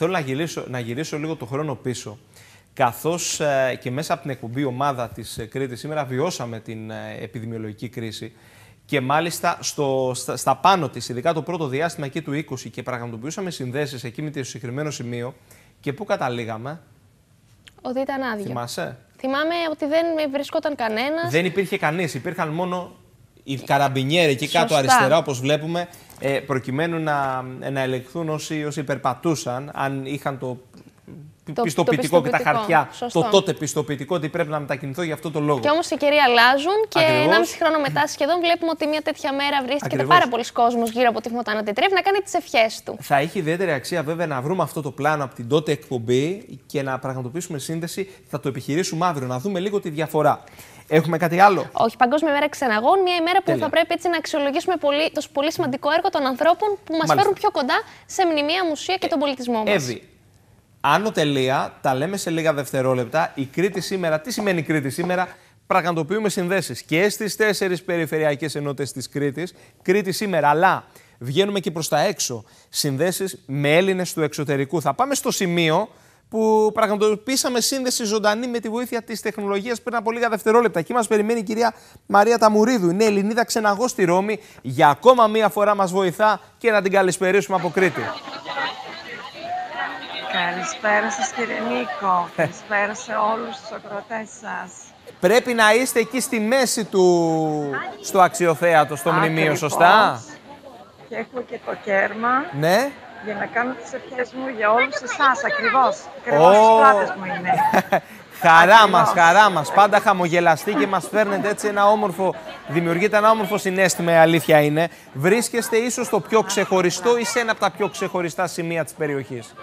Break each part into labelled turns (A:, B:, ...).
A: θέλω να γυρίσω λίγο το χρόνο πίσω. Καθώς και μέσα από την εκπομπή ομάδα της Κρήτης σήμερα βιώσαμε την επιδημιολογική κρίση και μάλιστα στα πάνω της, ειδικά το πρώτο διάστημα εκεί του 20, και πραγματοποιούσαμε συνδέσεις εκεί με το συγκεκριμένο σημείο, και πού καταλήγαμε?
B: Ότι ήταν άδειο.
A: Θυμάσαι?
B: Θυμάμαι ότι δεν βρισκόταν κανένας.
A: Δεν υπήρχε κανείς. Υπήρχαν μόνο οι καραμπινιέροι εκεί κάτω αριστερά, όπως βλέπουμε, προκειμένου να ελεγχθούν όσοι περπατούσαν, αν είχαν το πιστοποιητικό και τα χαρτιά.
B: Σωστό.
A: Το τότε πιστοποιητικό, ότι πρέπει να μετακινηθώ για αυτό το λόγο.
B: Και όμως οι καιροί αλλάζουν και
A: Ακριβώς.
B: 1,5 χρόνο μετά σχεδόν βλέπουμε ότι μια τέτοια μέρα βρίσκεται
A: Ακριβώς.
B: πάρα πολλοί κόσμος γύρω από τη Φωντάνα Τετρέβη να κάνει τις ευχές του.
A: Θα έχει ιδιαίτερη αξία βέβαια να βρούμε αυτό το πλάνο από την τότε εκπομπή και να πραγματοποιήσουμε σύνδεση. Θα το επιχειρήσουμε αύριο, να δούμε λίγο τη διαφορά. Έχουμε κάτι άλλο?
B: Όχι, Παγκόσμια Μέρα Ξεναγών, μια ημέρα που
A: Τέλεια.
B: θα πρέπει έτσι να αξιολογήσουμε το πολύ σημαντικό έργο των ανθρώπων που μας φέρουν πιο κοντά σε μνημεία, μουσεία και τον πολιτισμό μας.
A: Εύη, άνω τελεία, τα λέμε σε λίγα δευτερόλεπτα. Η Κρήτη σήμερα, τι σημαίνει η Κρήτη σήμερα? Πραγματοποιούμε συνδέσεις και στις 4 περιφερειακές ενότητες της Κρήτης. Κρήτη σήμερα, αλλά βγαίνουμε και προς τα έξω. Συνδέσεις με Έλληνες του εξωτερικού. Θα πάμε στο σημείο που πραγματοποιήσαμε σύνδεση ζωντανή με τη βοήθεια της τεχνολογίας πριν από λίγα δευτερόλεπτα. Εκεί μας περιμένει η κυρία Μαρία Ταμουρίδου. Είναι Ελληνίδα ξεναγός στη Ρώμη. Για ακόμα μία φορά μας βοηθά και να την καλησπερίσουμε από Κρήτη.
C: Καλησπέρα σας κύριε Νίκο. Καλησπέρα σε όλους τους ακροατές σας.
A: Πρέπει να είστε εκεί στη μέση στο αξιοθέατο, στο μνημείο, σωστά?
C: Και έχω και το κέρμα.
A: Ναι.
C: Για να κάνω τις ευχές μου για όλους εσάς, ακριβώς. Ακριβώς στις πλάτες μου είναι.
A: Χαρά μας. Πάντα χαμογελαστή και μας φέρνετε έτσι ένα όμορφο, δημιουργείται ένα όμορφο συναίσθημα, η αλήθεια είναι. Βρίσκεστε ίσως στο πιο ξεχωριστό ή σε ένα από τα πιο ξεχωριστά σημεία της περιοχής.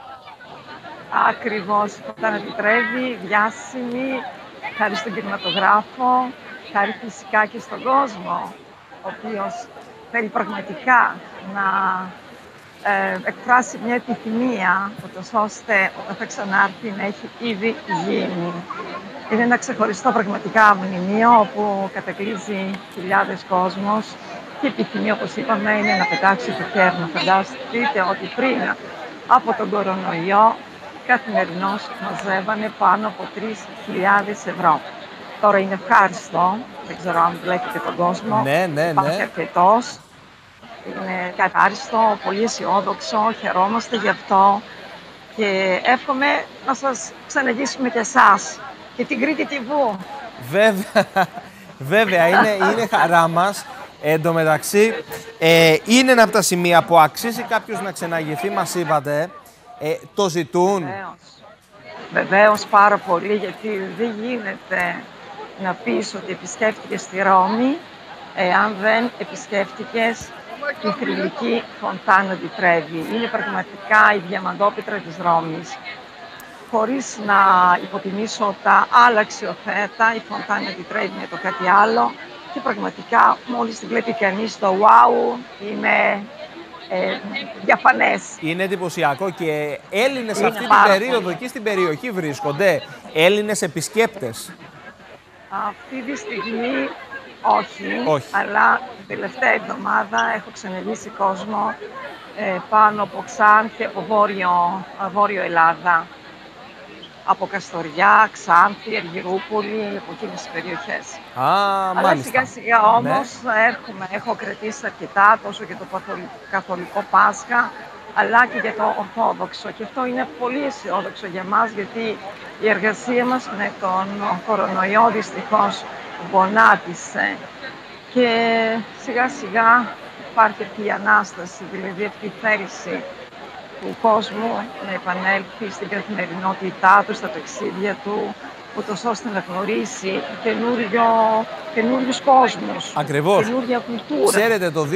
C: Ακριβώς. Η Φωντάνα Τετρέβη, διάσημη, χάρη στον κινηματογράφο, χάρη φυσικά και στον κόσμο, ο οποίος θέλει πραγματικά να εκφράσει μια επιθυμία, ώστε όταν θα ξανάρθει να έχει ήδη γίνει. Είναι ένα ξεχωριστό πραγματικά μνημείο, όπου κατακλείζει χιλιάδες κόσμος και η επιθυμία, όπως είπαμε, είναι να πετάξει το κέρμα. Φανταστείτε ότι πριν από τον κορονοϊό, καθημερινώς μαζεύανε πάνω από 3.000 ευρώ. Τώρα είναι ευχάριστο, δεν ξέρω αν βλέπετε τον κόσμο, υπάρχει αρκετός. Είναι ευχάριστο, πολύ αισιόδοξο, χαιρόμαστε γι' αυτό και εύχομαι να σας ξαναγήσουμε και εσάς και την Κρήτη TV.
A: Βέβαια, είναι χαρά μας. Εν τω μεταξύ, είναι ένα από τα σημεία που αξίζει κάποιος να ξεναγηθεί, μας είπατε. Το ζητούν.
C: Βεβαίως πάρα πολύ, γιατί δεν γίνεται να πεις ότι επισκέφτηκες τη Ρώμη εάν δεν επισκέφτηκες τη θρυλική Φωντάνα Τετρέβη. Είναι πραγματικά η διαμαντόπιτρα της Ρώμης. Χωρίς να υποτιμήσω τα άλλα αξιοθέατα, η Φωντάνα Τετρέβη είναι το κάτι άλλο και πραγματικά μόλις τη βλέπει κανείς το wow είναι διαφανές.
A: Είναι εντυπωσιακό και Έλληνες αυτή την περίοδο εκεί στην περιοχή βρίσκονται. Έλληνες επισκέπτες.
C: Αυτή τη στιγμή όχι. Αλλά την τελευταία εβδομάδα έχω ξαναδίσει κόσμο πάνω από Ξάνθη, από Βόρειο Ελλάδα. Από Καστοριά, Ξάνθη, Αργυρούπολη, από εκείνες τις περιοχές. Αλλά σιγά σιγά όμως έχω κρατήσει αρκετά, τόσο για το καθολικό Πάσχα, αλλά και για το Ορθόδοξο. Και αυτό είναι πολύ αισιόδοξο για μας, γιατί η εργασία μας με τον κορονοϊό δυστυχώς γονάτισε. Και σιγά σιγά υπάρχει αυτή η Ανάσταση, δηλαδή αυτή η θέληση του κόσμου να επανέλθει στην καθημερινότητά του, στα ταξίδια του, ούτως ώστε να γνωρίσει καινούριους κόσμους,
A: ακριβώς.
C: Καινούρια κουλτούρα.
A: Ξέρετε, το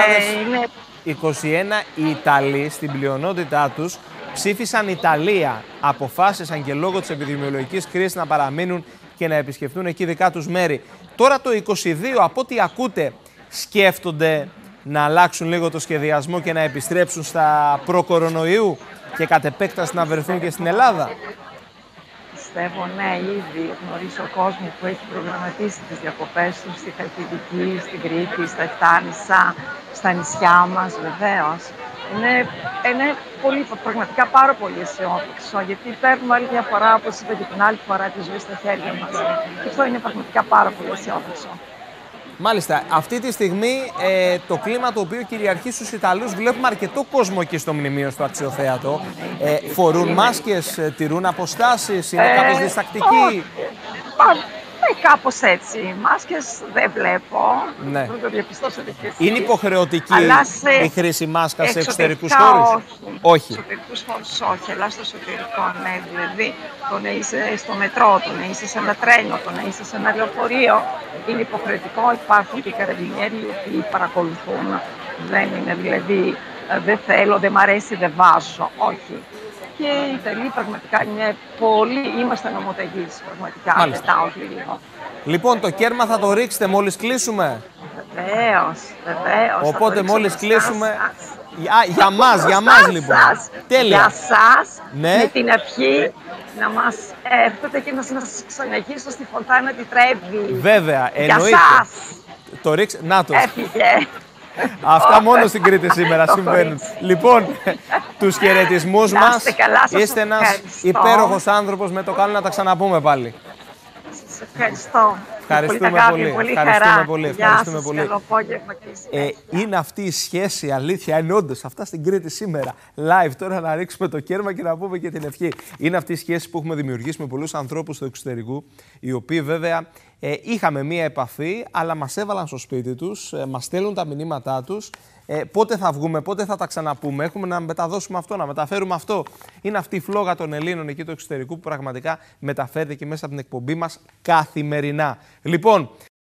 A: 2021 οι Ιταλοί στην πλειονότητά τους ψήφισαν Ιταλία. Αποφάσισαν και λόγω της επιδημιολογικής κρίσης να παραμείνουν και να επισκεφτούν εκεί δικά τους μέρη. Τώρα το 2022, από ό,τι ακούτε, σκέφτονται να αλλάξουν λίγο το σχεδιασμό και να επιστρέψουν στα προ-κορονοϊού και κατ' επέκταση να βρεθούν και στην Ελλάδα.
C: Πιστεύω, ναι, ήδη γνωρίζω κόσμο που έχει προγραμματίσει τις διακοπές του στη Χαλκιδική, στην Κρήτη, στα Εφτάνησα, στα νησιά μας, βεβαίως. Είναι πολύ, πραγματικά πάρα πολύ αισιόδοξο, γιατί παίρνουμε άλλη μια φορά, όπως είπα και την άλλη φορά, τη ζωή στα χέρια μας. Και αυτό είναι πραγματικά πάρα πολύ αισιόδοξο.
A: Μάλιστα. Αυτή τη στιγμή το κλίμα το οποίο κυριαρχεί στους Ιταλούς, βλέπουμε αρκετό κόσμο εκεί στο μνημείο, στο αξιοθέατο. Φορούν μάσκες, τηρούν αποστάσεις, είναι κάποιος διστακτικοί.
C: Κάπως έτσι. Μάσκες δεν βλέπω.
A: Ναι.
C: Δεν το διαπιστώσατε κι εσείς.
A: Είναι υποχρεωτική η χρήση μάσκας σε εξωτερικούς χώρους?
C: Όχι. Σε εξωτερικούς χώρους όχι, αλλά στο εσωτερικό ναι. Δηλαδή το να είσαι στο μετρό, το να είσαι σε ένα τρένο, το να είσαι σε ένα λεωφορείο είναι υποχρεωτικό. Υπάρχουν και οι καραμπινιέροι οι οποίοι παρακολουθούν. Δεν είναι δηλαδή δεν θέλω, δεν μ' αρέσει, δεν βάζω. Όχι. Και οι Ιταλοί πραγματικά είναι πολύ, είμαστε νομοταγείς πραγματικά.
A: Μάλιστα. Λοιπόν, το κέρμα θα το ρίξετε μόλις κλείσουμε?
C: Βεβαίως.
A: Οπότε μόλις κλείσουμε... Για μας λοιπόν. Τέλεια.
C: Για σας,
A: ναι.
C: Με την ευχή να μας έρθετε και να σας ξαναγυρίσω στη Φωντάνα τη Τρέβη.
A: Βέβαια, εννοείται.
C: Για σας.
A: Το ρίξε, νάτος.
C: Έφυγε.
A: Αυτά μόνο στην Κρήτη σήμερα συμβαίνουν. Λοιπόν, τους χαιρετισμούς μας. Είστε ένας υπέροχος άνθρωπος, με το καλό να τα ξαναπούμε πάλι.
C: Σας ευχαριστώ.
A: Ευχαριστούμε πολύ. Ευχαριστούμε πολύ.
C: Καλό απόγευμα.
A: Είναι αυτή η σχέση, αλήθεια, είναι όντως αυτά στην Κρήτη σήμερα. Live τώρα να ρίξουμε το κέρμα και να πούμε και την ευχή. Είναι αυτή η σχέση που έχουμε δημιουργήσει με πολλούς ανθρώπους του εξωτερικού, οι οποίοι βέβαια είχαμε μία επαφή, αλλά μας έβαλαν στο σπίτι τους, μας στέλνουν τα μηνύματά τους. Πότε θα βγούμε, πότε θα τα ξαναπούμε, έχουμε να μεταδώσουμε αυτό, να μεταφέρουμε αυτό. Είναι αυτή η φλόγα των Ελλήνων εκεί του εξωτερικού που πραγματικά μεταφέρεται και μέσα από την εκπομπή μας καθημερινά. Λοιπόν,